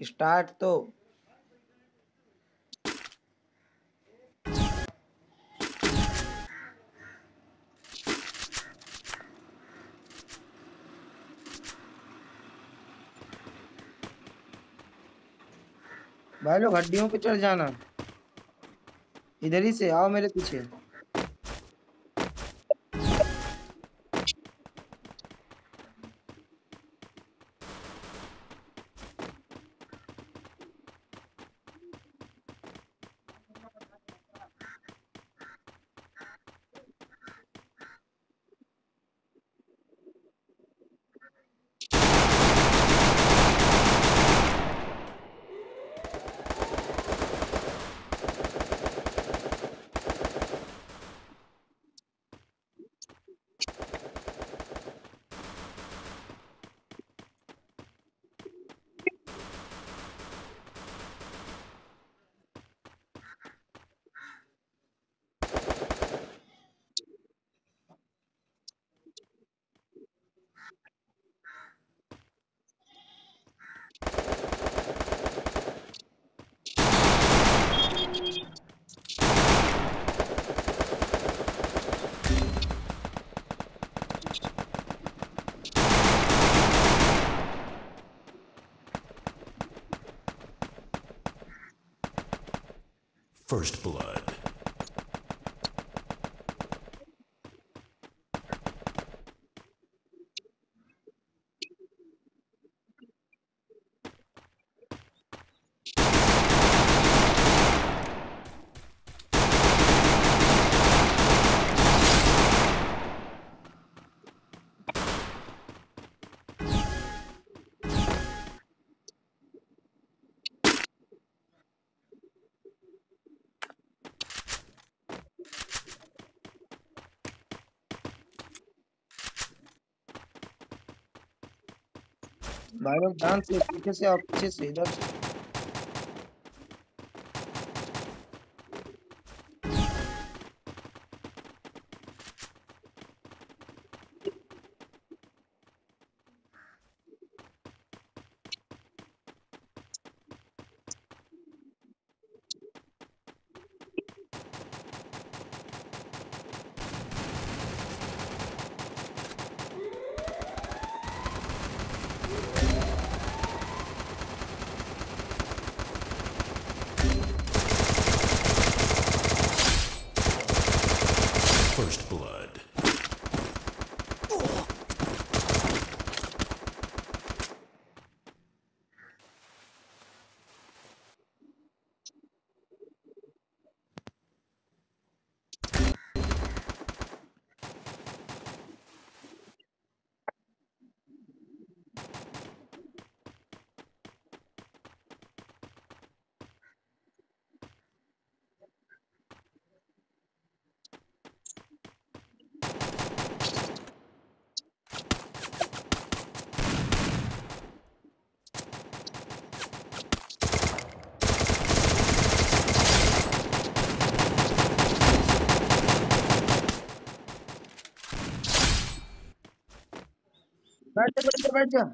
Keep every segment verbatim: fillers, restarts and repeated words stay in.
Start तो भाई लोग हड्डियों पे चढ़ जाना, इधर ही से आओ मेरे पीछे। First blood. भाई लोग ध्यान से, पीछे से आओ, पीछे से, इधर से। First blood. बैठ जा, बैठ जा, बैठ जा।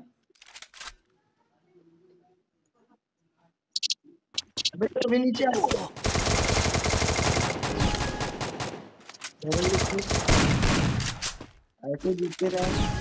अबे तो अभी नीचे आओ। ऐसे जीतते रहे।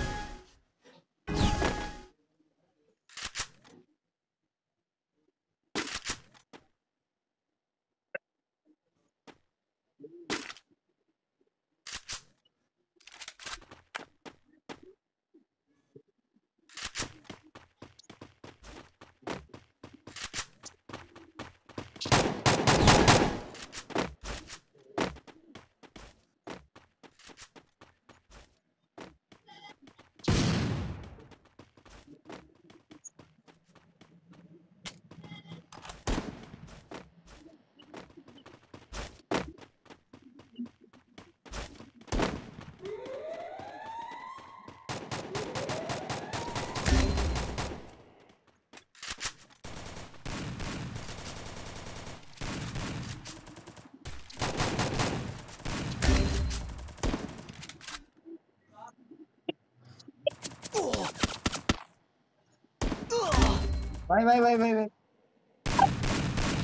भाई भाई भाई भाई भाई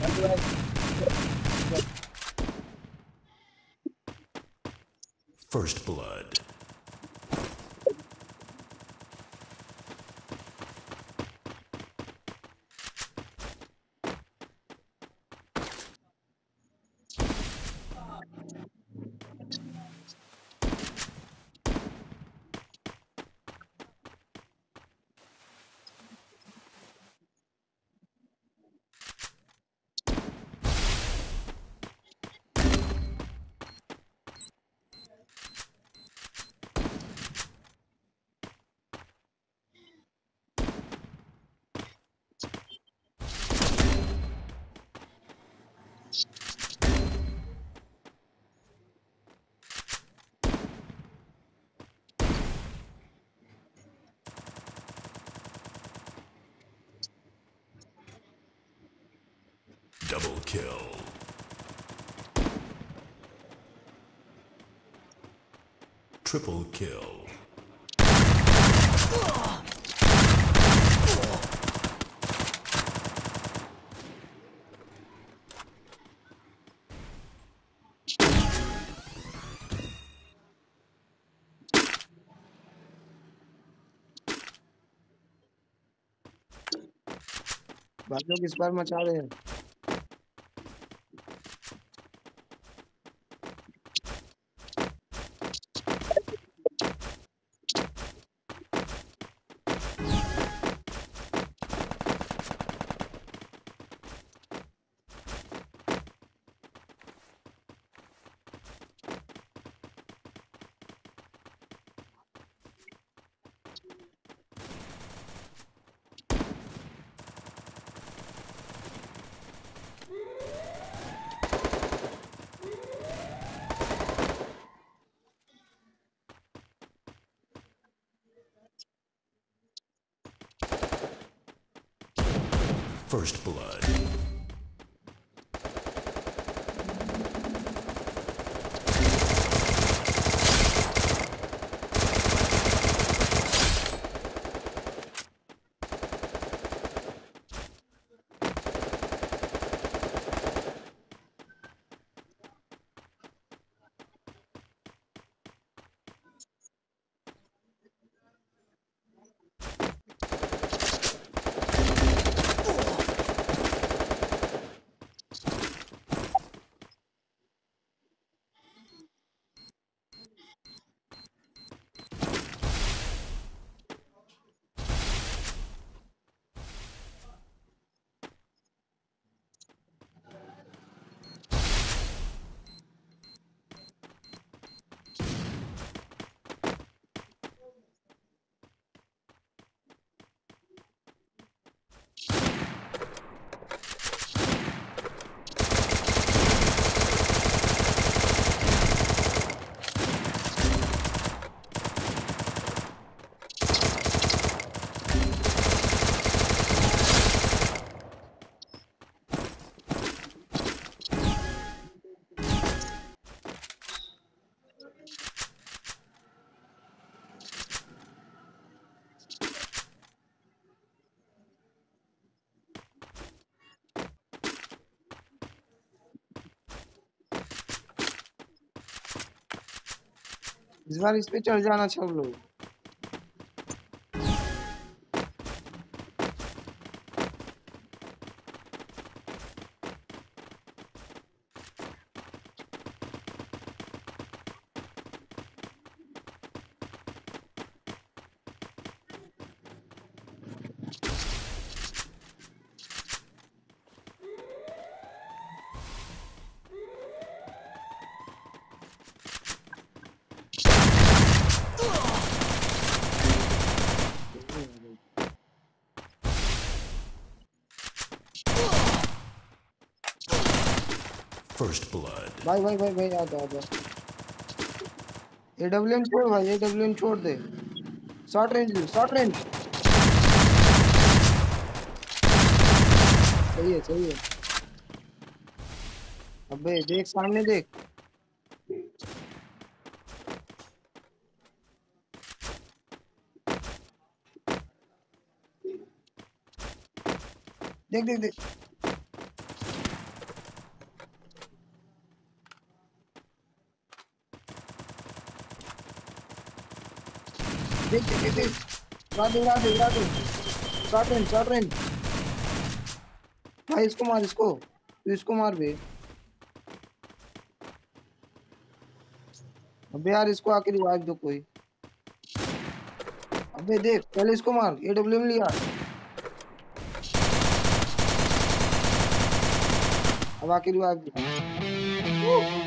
First blood. Double kill. Triple kill. भाई लोग इस बार मचा रहे हैं। First blood. इस बार इस पे चढ़ जाना सब लोग। First blood. भाई भाई भाई भाई आ जा आ जा। एडब्ल्यूएम छोड़ भाई, एडब्ल्यूएम छोड़ दे। Short range, short range. सही है सही है। अबे देख सामने देख। देख देख देख। देख देख देख उड़ा दे उड़ा दे उड़ा दे शॉट रेंज शॉट रेंज भाई इसको मार इसको तू इसको मार बे अबे यार इसको आके रिवाइव दो कोई अबे देख पहले इसको मार एडब्ल्यूएम लिया अब आके रिवाइव दो